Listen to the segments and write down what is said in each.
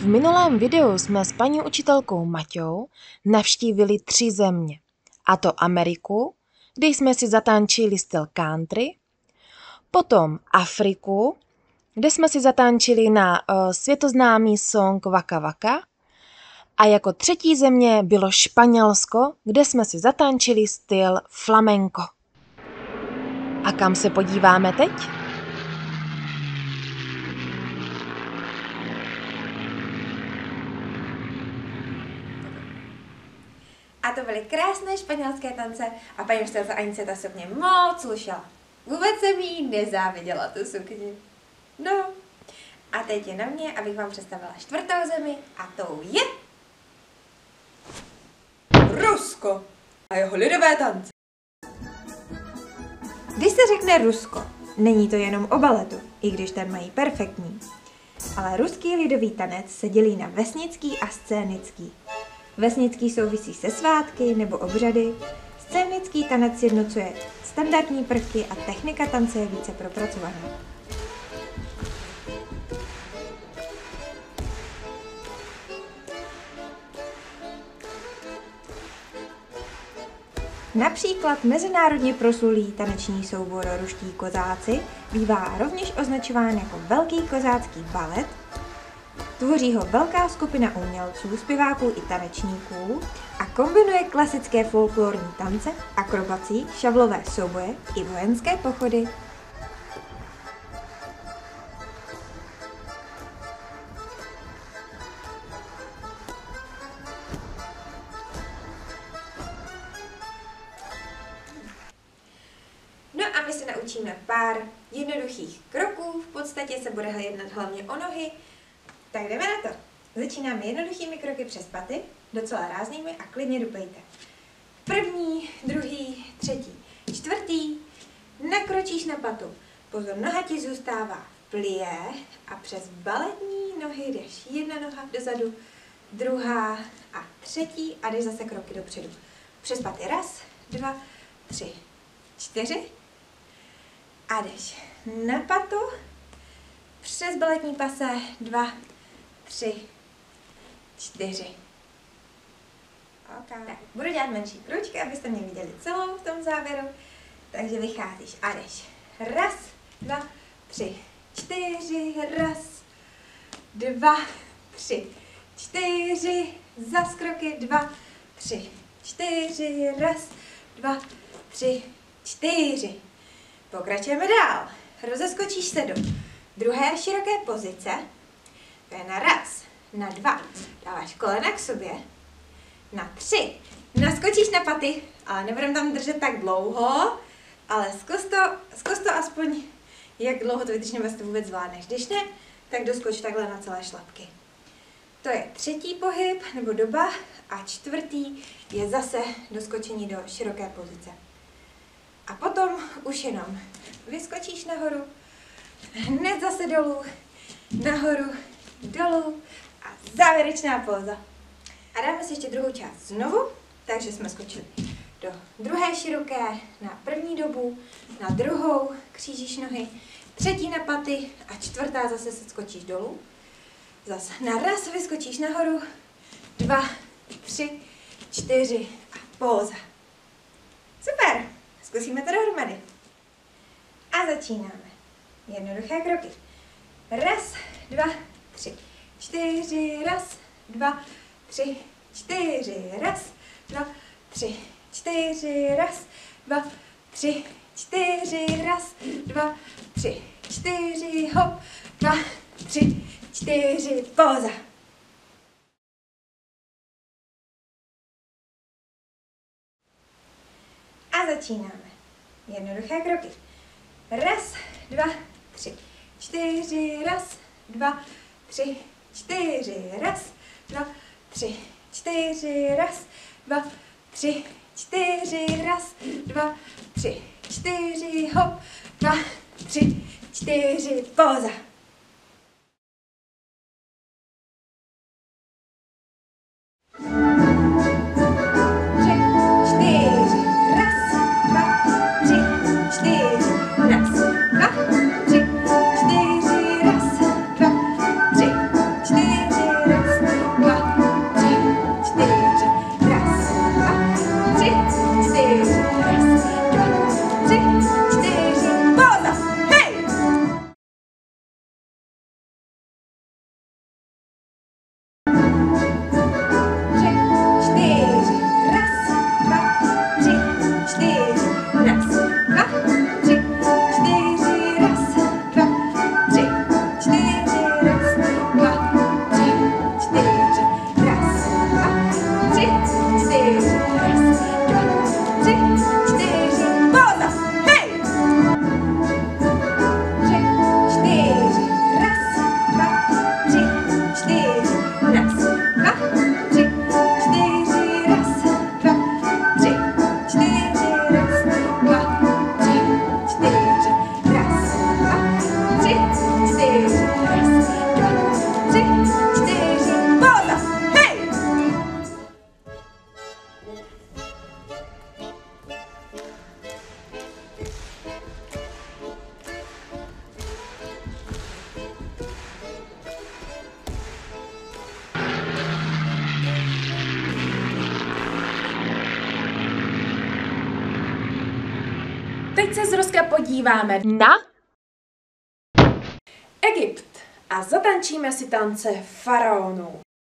V minulém videu jsme s paní učitelkou Maťou navštívili 3 země, a to Ameriku, kde jsme si zatančili styl country, potom Afriku, kde jsme si zatančili na světoznámý song Waka Waka, a jako 3. země bylo Španělsko, kde jsme si zatančili styl flamenco. A kam se podíváme teď? A to byly krásné španělské tance a paní učitelce Anice ta sukně moc slušela. Vůbec jsem jí nezáviděla tu sukni. No. A teď je na mě, abych vám představila 4. zemi a tou je Rusko a jeho lidové tance. Když se řekne Rusko, není to jenom o baletu, i když ten mají perfektní. Ale ruský lidový tanec se dělí na vesnický a scénický. Vesnický souvisí se svátky nebo obřady, scénický tanec jednocuje standardní prvky a technika tance je více propracovaná. Například mezinárodně proslulý taneční soubor Ruští kozáci bývá rovněž označován jako velký kozácký balet. Tvoří ho velká skupina umělců, zpěváků i tanečníků a kombinuje klasické folklorní tance, akrobací, šavlové souboje i vojenské pochody. No a my se naučíme pár jednoduchých kroků, v podstatě se bude jednat hlavně o nohy. Tak jdeme na to. Začínáme jednoduchými kroky přes paty, docela ráznými a klidně dupejte. 1., 2., 3., 4. Nakročíš na patu. Pozor, noha ti zůstává v plié a přes baletní nohy jdeš 1 noha dozadu, 2. a 3. a jdeš zase kroky dopředu. Přes paty 1, 2, 3, 4 a jdeš na patu, přes baletní pase 2, 3, 4. Okay. Tak, budu dělat menší kručky, abyste mě viděli celou v tom závěru. Takže vycházíš a jdeš. 1, 2, 3, 4. 1, 2, 3, 4. Zas kroky 2, 3, 4. 1, 2, 3, 4. Pokračujeme dál. Rozeskočíš se do druhé široké pozice. To je na 1, na 2. Dáváš kolena k sobě. Na 3. Naskočíš na paty, ale nebudeme tam držet tak dlouho, ale zkus to aspoň, jak dlouho to vydrží, nebo jestli to vůbec zvládneš. Když ne, tak doskoč takhle na celé šlapky. To je 3. pohyb, nebo doba, a 4. je zase doskočení do široké pozice. A potom už jenom vyskočíš nahoru, hned zase dolů, nahoru, dolů a závěrečná póza. A dáme si ještě druhou část znovu, takže jsme skočili do druhé široké, na 1. dobu, na 2. křížíš nohy, 3. na paty a 4. zase se skočíš dolů. Zase na 1 vyskočíš nahoru, 2, 3, 4 a póza. Super, zkusíme to dohromady. A začínáme. Jednoduché kroky. 1, 2, 3, 4. 1, 2, 3, 4. 1, 2, 3, 4. 1, 2, 3, 4. 1, 2, 3, 4. Hop, 2, 3, 4. Póza. A začínáme. Jednoduché kroky. 1, 2, 3, 4. 1, 2, 3, 4. 1, 2, 3, 4. 1, 2, 3, 4. 1, 2, 3, 4. Hop, 2, 3, 4. Póza. Raz, dva, tři, čtyři, raz, dva, tři, čtyři, raz, Teď se z Ruska podíváme na Egypt a zatančíme si tance faraonů.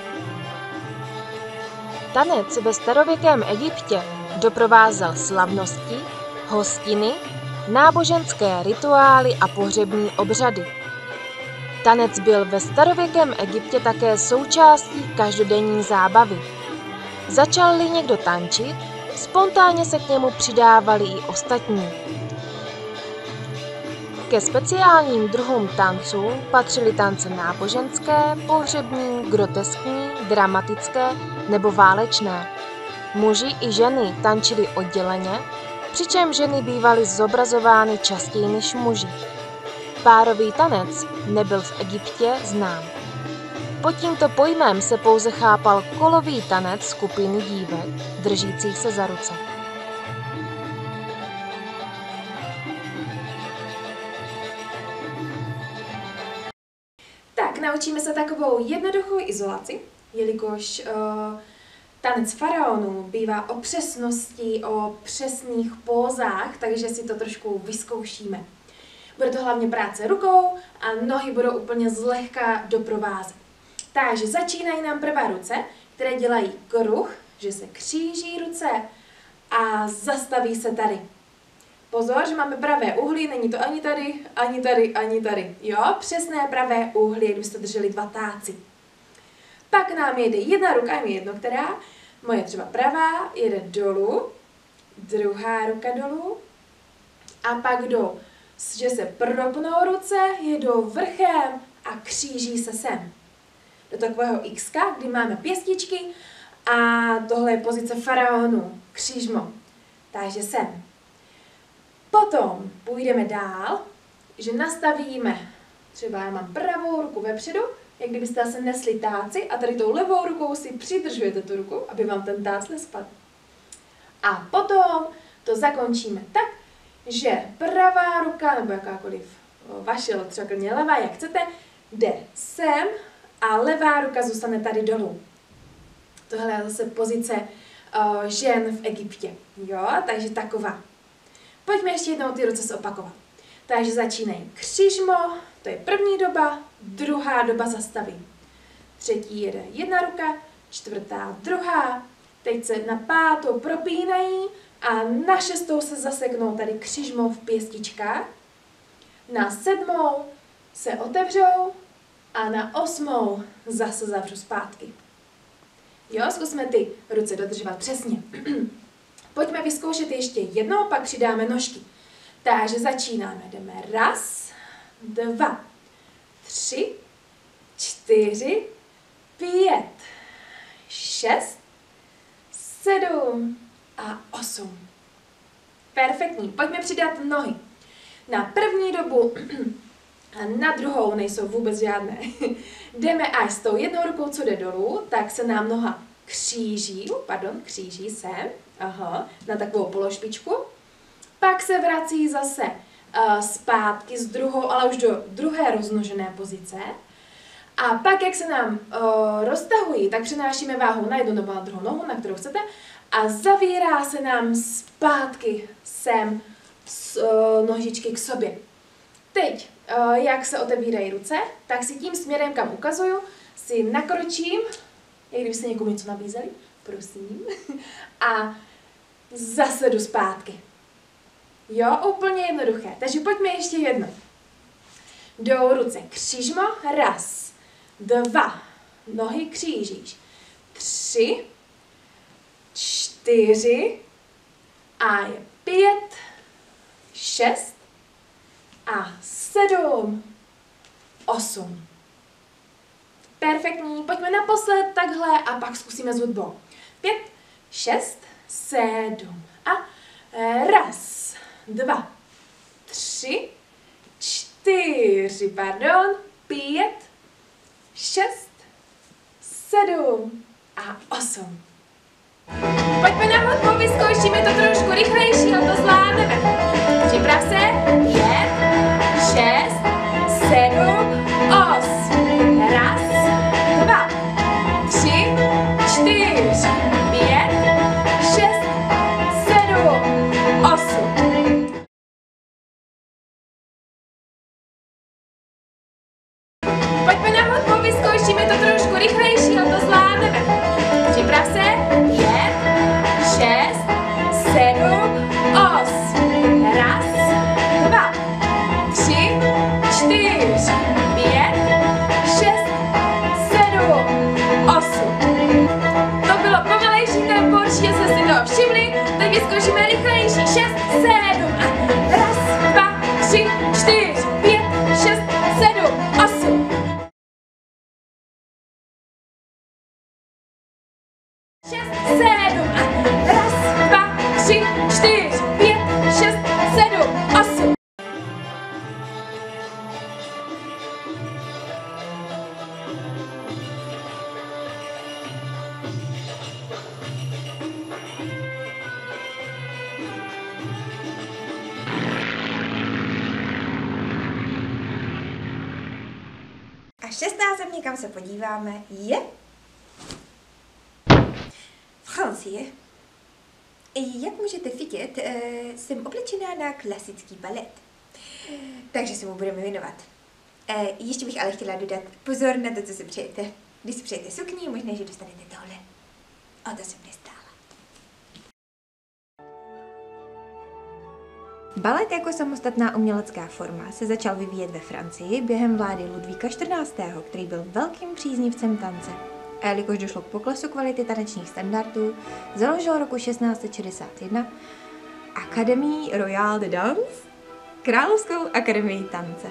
tanec ve starověkém Egyptě doprovázel slavnosti, hostiny, náboženské rituály a pohřební obřady. Tanec byl ve starověkém Egyptě také součástí každodenní zábavy. Začal-li někdo tančit, spontánně se k němu přidávali i ostatní. Ke speciálním druhům tanců patřily tance náboženské, pohřební, groteskní, dramatické nebo válečné. Muži i ženy tančili odděleně, přičemž ženy bývaly zobrazovány častěji než muži. Párový tanec nebyl v Egyptě znám. Pod tímto pojmem se pouze chápal kolový tanec skupiny dívek, držících se za ruce. Tak, naučíme se takovou jednoduchou izolaci, jelikož tanec faraonů bývá o přesnosti, o přesných pózách, takže si to trošku vyzkoušíme. Bude to hlavně práce rukou a nohy budou úplně zlehka doprovázet. Takže začínají nám prvá ruce, které dělají kruh, že se kříží ruce a zastaví se tady. Pozor, že máme pravé uhly, není to ani tady, ani tady, ani tady. Jo, přesné pravé uhly, jak byste drželi dva táci. Pak nám jede jedna ruka, je mi jedno která, moje třeba pravá, jede dolů, druhá ruka dolů a pak jdou, že se propnou ruce, jedou vrchem a kříží se sem. Do takového X, kdy máme pěstičky a tohle je pozice faraonu, křížmo. Takže sem. Potom půjdeme dál, že nastavíme, třeba já mám pravou ruku vepředu, jak kdybyste se nesli táci a tady tou levou rukou si přidržujete tu ruku, aby vám ten tác nespadl. A potom to zakončíme tak, že pravá ruka, nebo jakákoliv vaše, třeba klidně levá, jak chcete, jde sem a levá ruka zůstane tady dolů. Tohle je zase pozice žen v Egyptě. Jo, takže taková. Pojďme ještě jednou ty ruce zopakovat. Takže začínají křižmo, to je první doba, druhá doba zastavím. Třetí jede jedna ruka, čtvrtá druhá, teď se na pátou propínají a na šestou se zaseknou tady křižmo v pěstičkách. Na sedmou se otevřou a na osmou zase zavřu zpátky. Jo, zkusme ty ruce dodržovat přesně. Pojďme vyzkoušet ještě jednou, pak přidáme nožky. Takže začínáme. Jdeme 1, 2, 3, 4, 5, 6, 7 a 8. Perfektní. Pojďme přidat nohy. Na první dobu a na druhou nejsou vůbec žádné. Jdeme až s tou jednou rukou, co jde dolů, tak se nám noha kříží se, na takovou pološpičku. Pak se vrací zase zpátky s druhou, ale už do druhé roznožené pozice. A pak, jak se nám roztahují, tak přenášíme váhu na jednu nebo na druhou nohu, na kterou chcete, a zavírá se nám zpátky sem nožičky k sobě. Teď, jak se otevírají ruce, tak si tím směrem, kam ukazuju, si nakročím, jak kdybyste někomu něco nabízeli, prosím, a zase jdu zpátky. Jo, úplně jednoduché. Takže pojďme ještě jednou. Jdou ruce křížmo, 1, 2, nohy křížíš, 3, 4 a je 5, 6 a 7, 8. Perfektní, pojďme naposled takhle a pak zkusíme s hudbou. 5, 6, 7 a 1, 2, 3, 4, 5, 6, 7 a 8. Pojďme na hudbu, vyzkoušíme to trošku rychlejší, ale to zvládneme. Připrav se, 5, 6, šest, sedm a raz, dva, tři, čtyři, pět, šest, sedm, osm. Šest, sedm a raz, dva, tři, čtyři, pět, šest, sedm, osm. A šestá země, kam se podíváme, je Francie. Jak můžete vidět, jsem oblečená na klasický balet. Takže se mu budeme věnovat. Ještě bych ale chtěla dodat pozor na to, co si přejete. Když si přejete sukni, možná, že dostanete tohle. O to jsem nestála. Balet jako samostatná umělecká forma se začal vyvíjet ve Francii během vlády Ludvíka XIV., který byl velkým příznivcem tance. A jelikož došlo k poklesu kvality tanečních standardů, založil roku 1661 Académie Royale de Danse, Královskou akademii tance.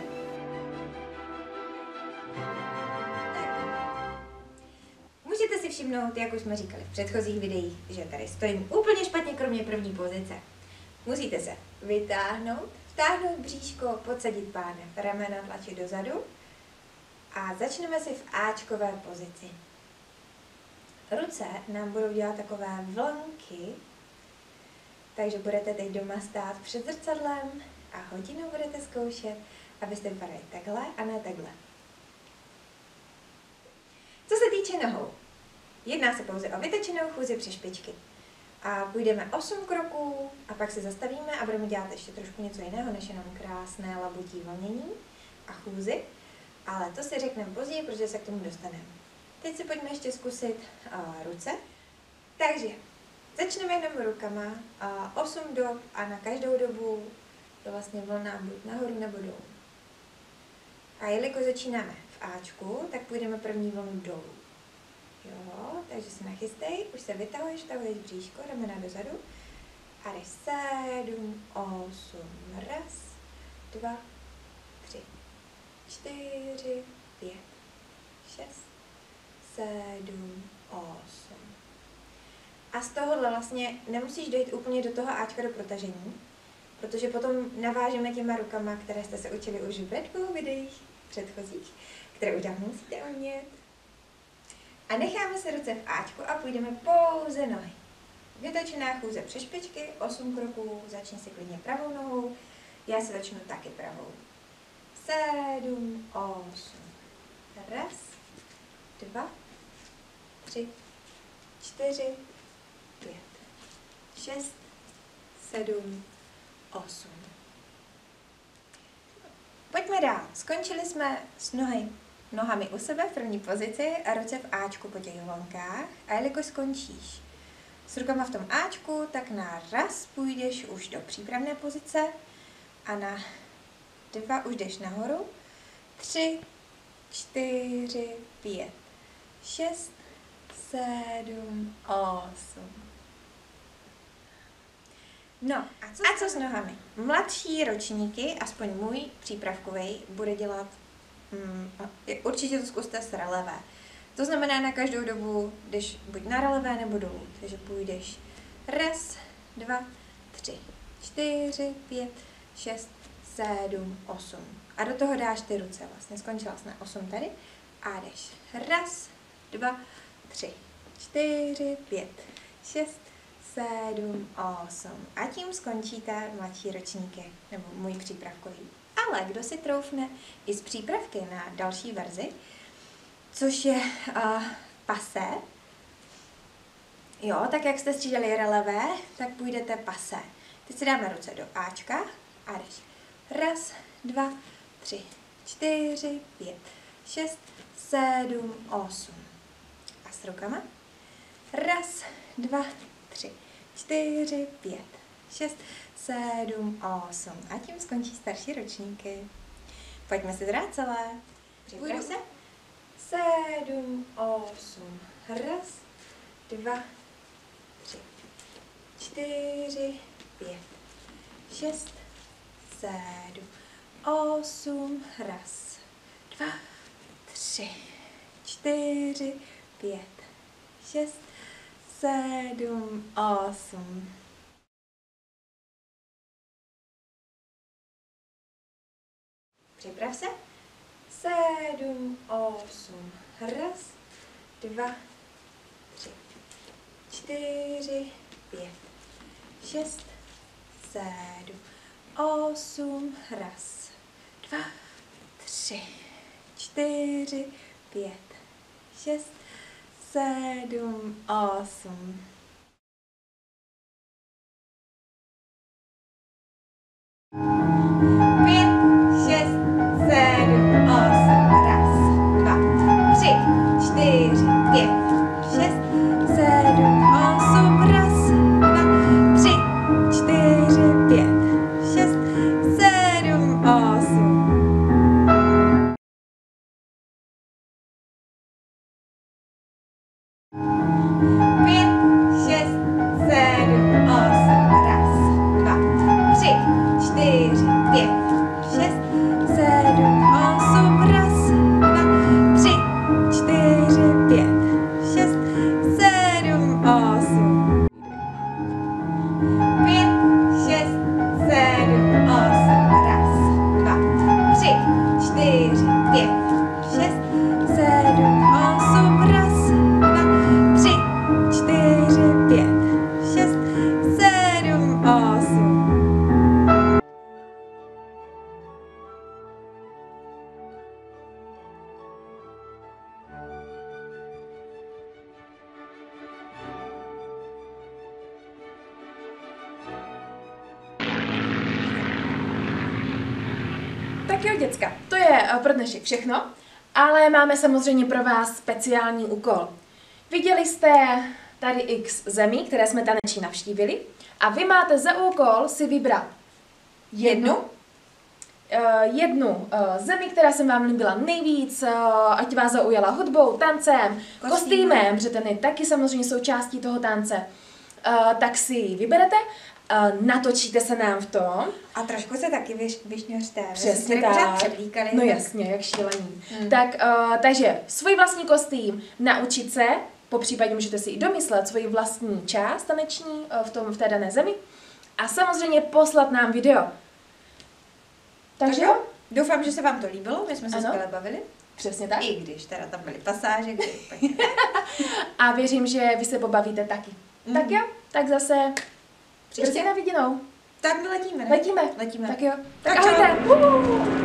Můžete si všimnout, jak už jsme říkali v předchozích videích, že tady stojím úplně špatně, kromě první pozice. Musíte se vytáhnout, vtáhnout bříško, podsadit pánev, ramena tlačit dozadu a začneme si v áčkové pozici. Ruce nám budou dělat takové vlnky, takže budete teď doma stát před zrcadlem a hodinu budete zkoušet, abyste vypadali takhle a ne takhle. Co se týče nohou, jedná se pouze o vytečenou chůzi přes špičky. A půjdeme 8 kroků a pak se zastavíme a budeme dělat ještě trošku něco jiného, než jenom krásné labutí vlnění a chůzi. Ale to si řekneme později, protože se k tomu dostaneme. Teď si pojďme ještě zkusit ruce. Takže začneme jenom rukama, 8 dob a na každou dobu je vlastně vlna buď nahoru nebo dolů. A jelikož začínáme v áčku, tak půjdeme první vlnu dolů. Jo, takže se nachystej, už se vytahuješ bříško, ramena dozadu. A jdeš 7, 8, raz, 2, 3, 4, 5, 6, 7, 8. A z tohohle vlastně nemusíš dojít úplně do toho áčka do protažení, protože potom navážeme těma rukama, které jste se učili už ve 2 videích předchozích, které už dávno musíte umět. A necháme se ruce v áčku a půjdeme pouze nohy. Vytočená chůze přes špičky, 8 kroků, začni si klidně pravou nohou, já se začnu taky pravou. 7, 8, raz, 2, 3, 4, 5, 6, 7, 8. Pojďme dál. Skončili jsme s nohami u sebe v první pozici a ruce v áčku po těch vlnkách. A jelikož skončíš s rukama v tom áčku, tak na raz půjdeš už do přípravné pozice a na 2 už jdeš nahoru. 3, 4, 5, 6, 7, 8. No a co s nohami? Mladší ročníky, aspoň můj přípravkový, bude dělat, určitě to zkuste s relevé. To znamená, na každou dobu jdeš buď na relevé nebo dolů. Takže půjdeš raz, 2, 3, 4, 5, 6, 7, 8. A do toho dáš ty ruce. Vlastně skončila jsi na 8 tady. A jdeš raz, 2, 3, 4, 5, 6, 7, 8. A tím skončíte mladší ročníky, nebo můj přípravkový. Ale kdo si troufne i z přípravky na další verzi, což je pasé, jo, tak jak jste střídali relevé, tak půjdete pasé. Teď si dáme ruce do áčka a jdeš raz, 2, 3, 4, 5, 6, 7, 8. A s rukama raz, 2, 3, 4, 5, 6, 7, 8. A tím skončí starší ročníky. Pojďme si zhrát celé. Připrav se. 7, 8. Raz, 2, 3, 4, 5, 6, 7, 8, raz, 2, 3, 4, 5, 6, 7, 8. Připrav se. 7, 8, raz, 2, 3, 4, 5, 6, 7, 8, raz, 2, 3, 4, 5, 6, 7, 8. Tak jo, děcka, to je pro dnešek všechno, ale máme samozřejmě pro vás speciální úkol. Viděli jste tady x zemí, které jsme taneční navštívili, a vy máte za úkol si vybrat jednu zemi, která se vám líbila nejvíc, ať vás zaujala hudbou, tancem, kostýmem, protože ten je taky samozřejmě součástí toho tance, tak si ji vyberete. Natočíte se nám v tom. A trošku se taky vyšňořte. Přesně tak. No jasně, jak šílení. Takže svůj vlastní kostým naučit se, popřípadě můžete si i domyslet svoji vlastní část taneční v té dané zemi a samozřejmě poslat nám video. Takže jo, doufám, že se vám to líbilo, my jsme se skvěle bavili. Přesně tak. I když teda tam byly pasáže, kde a věřím, že vy se pobavíte taky. Tak jo, tak zase příště na viděnou. Tak my letíme, ne? Letíme. Letíme. Tak jo. Tak ahojte.